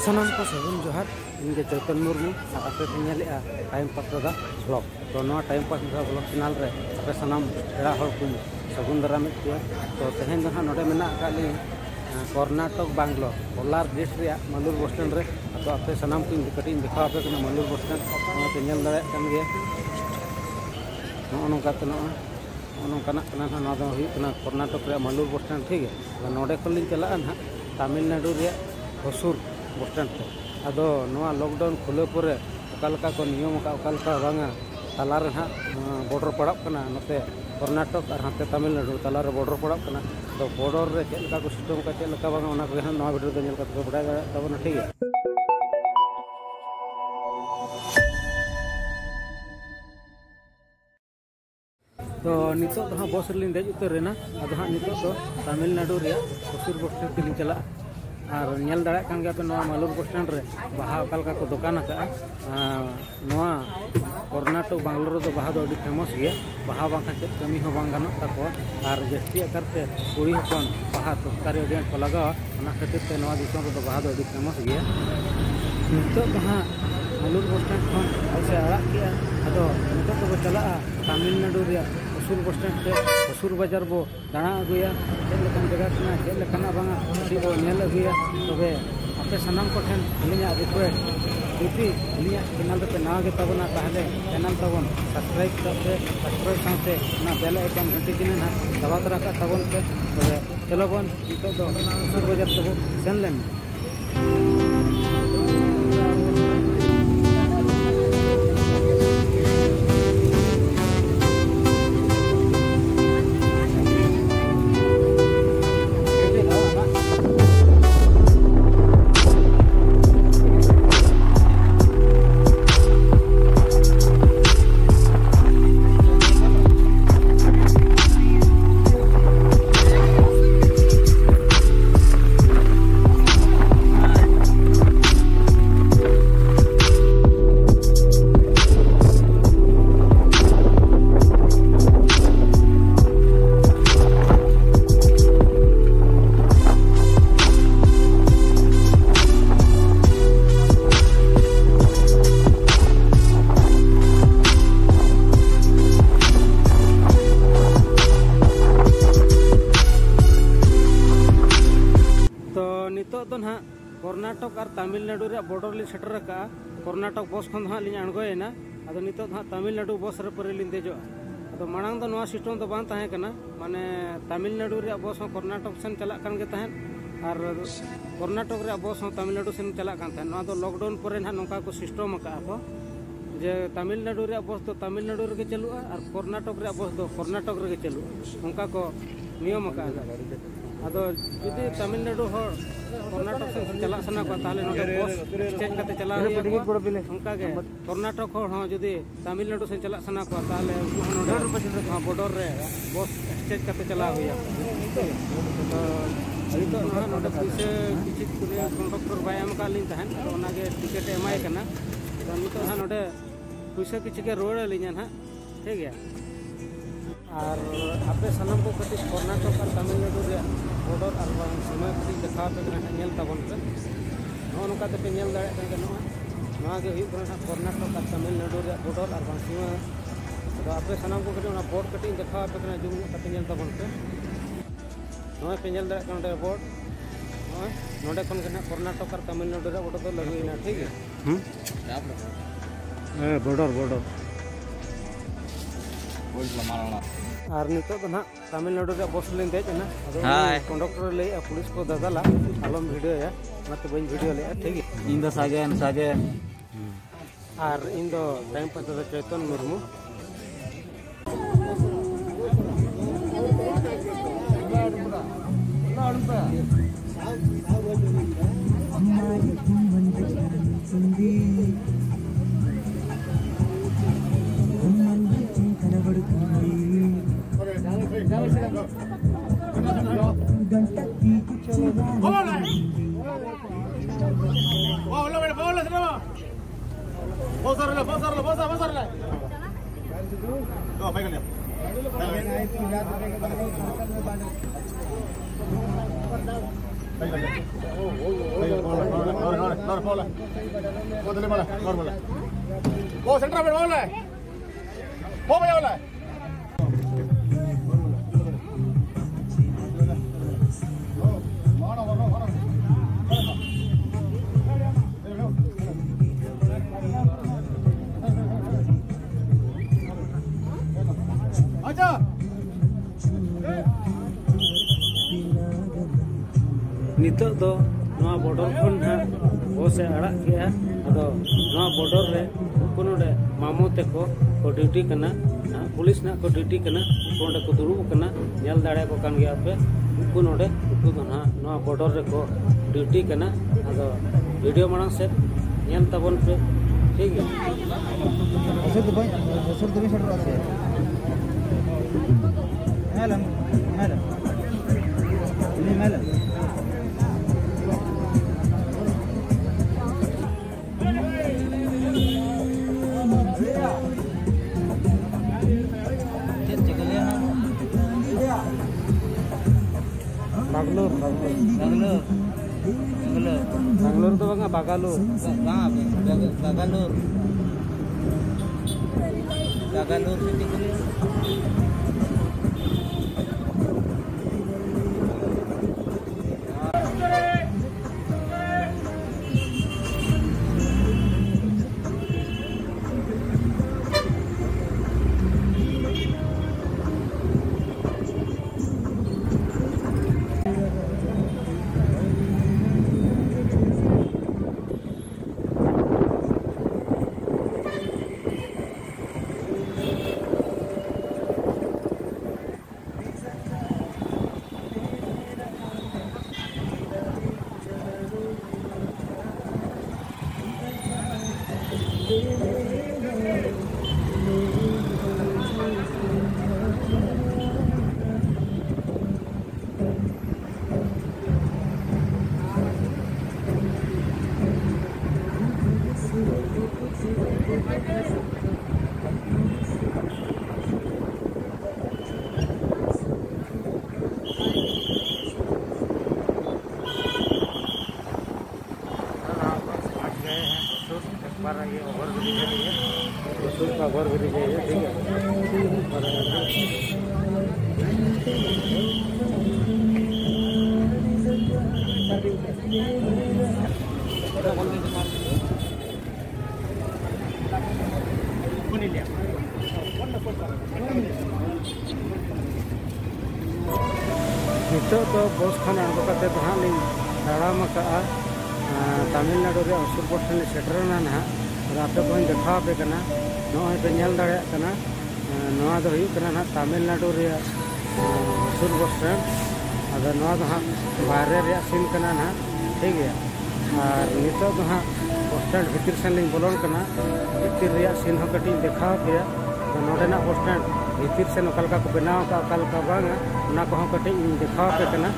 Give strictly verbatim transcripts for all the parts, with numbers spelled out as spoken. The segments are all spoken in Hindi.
सामान को सगुन जोहार इनके चैतन मुर्मू आपे पेनेलेआ टाइम पास दादा ब्लॉग तो नवा टाइम पास ब्लॉग चैनल रे आपे सानाम एड़ा हर को सगुन दाराम पे तो तेहेन दो नोडे मेना काली कर्नाटक बांग्लो कोलार गेट रे मलुर बस स्टैंड रे तो आपे सानाम को कटी देखा आपे कना मलुर बस स्टैंड पे नेल दाड़े कान गे नो नोका तनो नो कना कना ना दो हुई कना कर्नाटक रे मलुर बस स्टैंड ठीक है नोडे खलिन चला ना तमिलनाडु रे हसूर बस स्टैंड पे अदो नवा लॉकडाउन खुले पर अकालका को नियम का अकालका बांगा तलार हाँ बॉर्डर पड़ा करना नते कर्नाटक और हाते तमिलनाडु तलार बॉर्डर पड़ा करना तो बॉर्डर रे चलका को सिस्टम का चलका बांगा ओना को नवा वीडियो दे नेल का बड़ा तबना ठीक है। तो नितो तो हाँ बस रिलीन देज उतर रेना अदो हाँ नितो तो तमिलनाडु रे हसूर बस स्टैंड तेलिन चला और नेल दाड़ा कान गया पे नवा मलुर बस स्टैंड रे बाहा अकालका को दुकान का नवा कर्नाटक बांग्लोर तो बाहा दो अडी फेमस गया बाहा बांखा चेक कमी हो बांग गानो ताको और जस्ती करते कुड़ी हपन बाहा तस्कारी अडी को लगावा ओना खातिर ते नवा दिसम तो बाहा दो अडी फेमस गया नितो तो हाँ मलुर बस स्टैंड खन ऐसे अड़ा किया अदो नितो तो चला तमिलनाडु रे हसूर बस स्टैंड पे हसूर बाजार बो दाणा अगुया चेलकन जगह कना चेलकना बांगा सी बो नेल अगुया तबे आपे सनाम को ठेन अलिया रिक्वेस्ट जुदी अलिया चैनल पे ना गे तबना ताहले चैनल तबन सब्सक्राइब करते सब्सक्राइब साथे ना बेल आइकन घंटी दिन ना दबा तरह का तबन पे तबे चलो बन नितो दो हसूर बाजार तबो सेन लेन ना कर्नाटक और तमिलनाडु रे बॉर्डर ली सेटर का कर्नाटक बस खन हाँ लिंग अणगोयना अदो नितो हाँ तमिलनाडु बस रे पर लिंग देजो अदो मांग दो नवा सिस्टम तो बांग ताहे कना माने तमिलनाडु रे बस हाँ कर्नाटक सेन चला कान गे ताहेन और कर्नाटक रे बस हाँ तमिलनाडु सेन चला कान ताहेन नवा दो लॉकडाउन पर ना नोका को सिस्टम का को जे तमिलनाडु रे बस तो तमिलनाडु रे चलुआ और कर्नाटक रे बस दो कर्नाटक रे चलुआ उनका को नियम का अदो जुदी तमिलनाडु हो कर्नाटक से चला सना को ताले नोटे बस चेक करते चला उनका के कर्नाटक हो हां जुदी तमिलनाडु से चला सना को ताले नोटे हां बॉर्डर रे बस चेक करते चला हुआ तो अभी तो ना नोटे पैसे किछि कुने कंडक्टर बाय एम का लिन तहन ओना के टिकट एमआई कना तो नितो हां नोटे पैसे किछि के रोड लिन ना ठीक है और आपे सनम को कति कर्नाटक और तमिलनाडु रे बॉर्डर और सीमा कति देखा पे नेल तबन पे नो नका ते नेल दाड़े के नो नवा के हुई कर्नाटक और तमिलनाडु रे बॉर्डर और सीमा तो आपे सनम को कति बोर्ड कति देखा पे जुम कति नेल तबन पे नो पे नेल दाड़े के बोर्ड नो नोडे खन के कर्नाटक और तमिलनाडु रे बॉर्डर तो लगेना ठीक है हम ए बॉर्डर बॉर्डर और नितो तो ना तमिलनाडु रे बस लेन देज ना कंडक्टर ले पुलिस को दादाला आलम वीडियो है मत बन वीडियो ले ठीक है इन दो साजन साजन और इन दो टाइम पर दादा चैतन मुर्मू बोला वो दिल्ली बोला और बोला वो सेंटर में बोला है वो भैया बोला है अच्छा नितो दो नवा बॉर्डर खन ना बस अड़ा गया अदो नवा बॉर्डर रे उनको नोडे मामो तेको को ड्यूटी करना पुलिस ना को ड्यूटी करना उनको को दुरुब करना नेल दाड़े को कान गया पे उनको नोडे उनको दो ना नवा बॉर्डर रे को ड्यूटी करना अदो वीडियो माना से नेल तबन पे ठीक है असर तो भाई असर तो भी सड़ रहा है madam madam ini madam Bangalore, Bangalore, Bangalore, Bangalore, Bangalore tu bang Bangalore, bang Bangalore, Bangalore city ke लिए ओवर ब्रिज है ठीक है नितो तो बस खान अड़गो कते तो हाँ दाड़ाम का तमिलनाडु रे असुर बस स्टैंड सेटरना ना आपे को देखा पे कना नॉय पे नेल दाड़े कना नवा दो हुई कना ना तमिलनाडु रे असुर बस स्टैंड अगर नवा दो हाँ बाहरे रे सीन कना ना ठीक है और नितो दो हाँ बस स्टैंड भीतर सेन लिंग बोलन कना भीतर रे सीन हो कटी देखा पे तो नोडेना बस स्टैंड भीतर सेन ओकलका को बनाव का ओकलका बांग ना को कटी देखा पे कना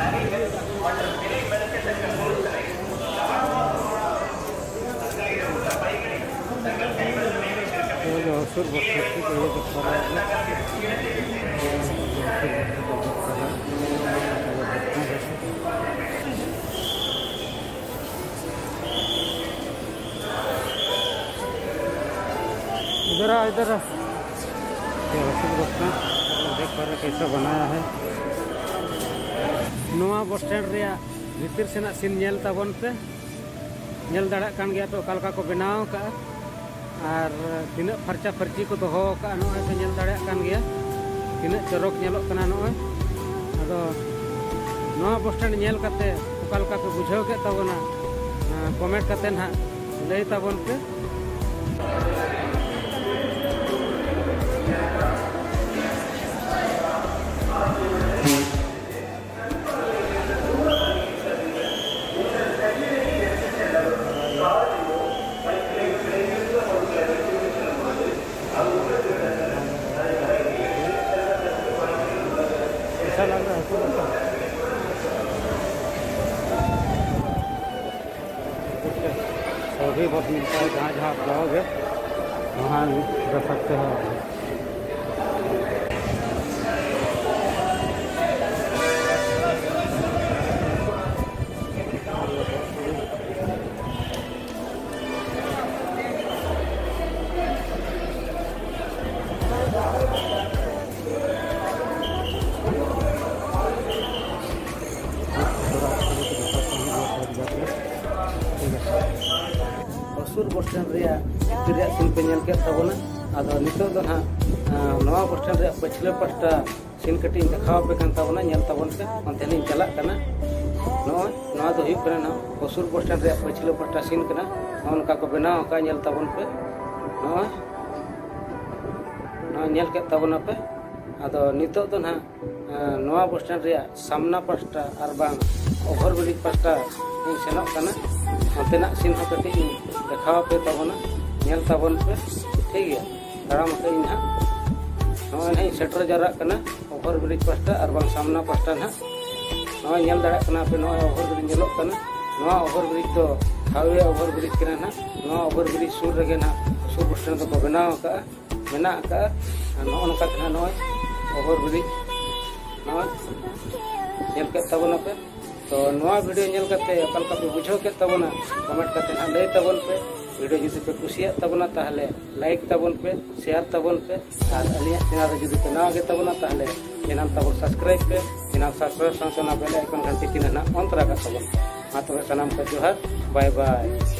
असुर बस स्टैंड को ये तो खरा इधर आ इधर आ असुर बस स्टैंड देख पा रहे कैसा बनाया है नवा बस स्टैंड रे भीतर सेना सीन नेल ताबन पे नेल दाड़ा कान गया तो ओकलका को बनाव का और तीना फर्चा फर्ची को दोहो का नॉय पे नेल दाड़ा कान गया तीना चरक नेलोक कना नॉय अदो नवा बस स्टैंड नेल कते ओकलका पे बुझाव के तबना कमेंट कते ना लई ताबन पे सभी बस मिलता है जहाँ जहाँ आप जाओगे वहाँ रह सकते हो पसुर बस स्टैंड सीन पे नेल के तबना आदो नितो दो ना नवा बस स्टैंड पछले पास्टा सीन कटी देखा पे कान तबना नेल तबन पे अंते लिन चला कना नोय नवा दो हुई ना पसुर बस स्टैंड पछले पास्टा सीन कना उनका को बनाव का नेल तबन पे नोय नोय नेल के तबना पे आदो नितो दो ना नवा बस स्टैंड सामना पास्टा और बांग ओवर ब्रिज पास्टा इन सेनोक कना अंतेना सीन हो कटी देखा पे तबना नेल तबन पे ठीक है ताराम के इन नोय नहीं सेटर जरा कना ओवर ब्रिज पास्टा और बांग सामना पास्टा ना नोय नेल दड़ा कना पे नोय ओवर ब्रिज नेलोक कना नोय ओवर ब्रिज तो हाईवे ओवर ब्रिज कना ना नोय ओवर ब्रिज सुर रगे ना सुर बस स्टैंड को बनाव का मेना का नोय नका कना नोय ओवर ब्रिज नोय नेल के तबना पे तो नवा वीडियो नेल करते अकलका पे बुझो के तबना कमेंट करते ना ले तबन पे वीडियो जुदी पे कुसिया तबना ताहले लाइक तबन पे शेयर तबन पे और अलिया चैनल जुदी पे नवा के तबना ताहले चैनल तबन सब्सक्राइब पे चैनल सब्सक्राइब संसना बेल आइकन घंटी किना ना ऑन तरा का तबन मा तबे सलाम का जोहार बाय बाय।